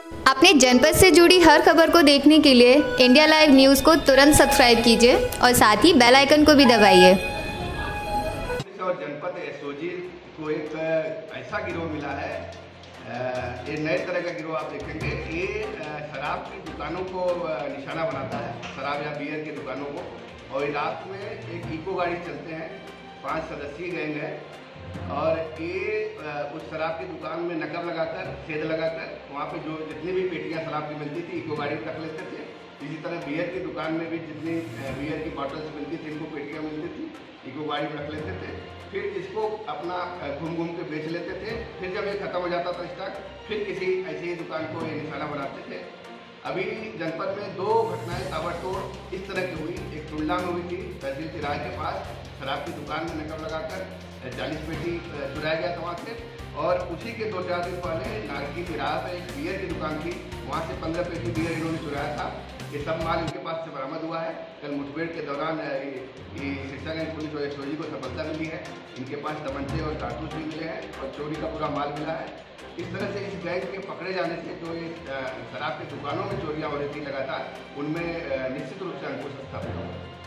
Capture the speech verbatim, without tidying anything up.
अपने जनपद से जुड़ी हर खबर को देखने के लिए इंडिया लाइव न्यूज़ को तुरंत सब्सक्राइब कीजिए और साथ ही बेल आइकन को भी दबाइए। और जनपद एसओजी को एक ऐसा गिरोह मिला है, ये नए तरह का गिरोह आप देखेंगे। ये शराब की दुकानों को निशाना बनाता है, शराब या बियर की दुकानों को। और रात में एक इको गाड़ी चलते हैं, पांच सदस्यीय गैंग है। और ये उस शराब की दुकान में नकब लगाकर, छेद लगाकर वहाँ पे जो जितनी भी पेटियाँ शराब की मिलती थी इको गाड़ी में रख लेते थे। इसी तरह बियर की दुकान में भी जितनी बियर की बॉटल्स मिलती थी, इनको पेटियाँ मिलती थी, इको गाड़ी में रख लेते थे। फिर इसको अपना घूम घूम के बेच लेते थे। फिर जब ये खत्म हो जाता था स्टॉक, फिर किसी ऐसी दुकान को ये निशाना बनाते थे। अभी जनपद में दो घटनाएं ताबड़तोड़ इस तरह की हुई। एक टुंडला में हुई थी, तहसील तिराहे के पास शराब की दुकान में नकब लगाकर चालीस पेटी चुराया गया था वहाँ से। और उसी के दो चार दिन पहले नारकी तिराहा पर एक बियर की दुकान थी, वहाँ से पंद्रह पेटी बियर इन्होंने चुराया था। ये सब माल इनके पास से बरामद हुआ है। कल मुठभेड़ के दौरान ये सिरसागंज पुलिस और एसओजी को सफलता मिली है। इनके पास तमंचे और कारतूस भी मिले हैं और चोरी का पूरा माल मिला है। इस तरह से इस गैंग के पकड़े जाने से जो ये शराब की दुकानों में चोरियां हो रही थी लगातार, उनमें निश्चित रूप से अंकुश स्थापित होगा।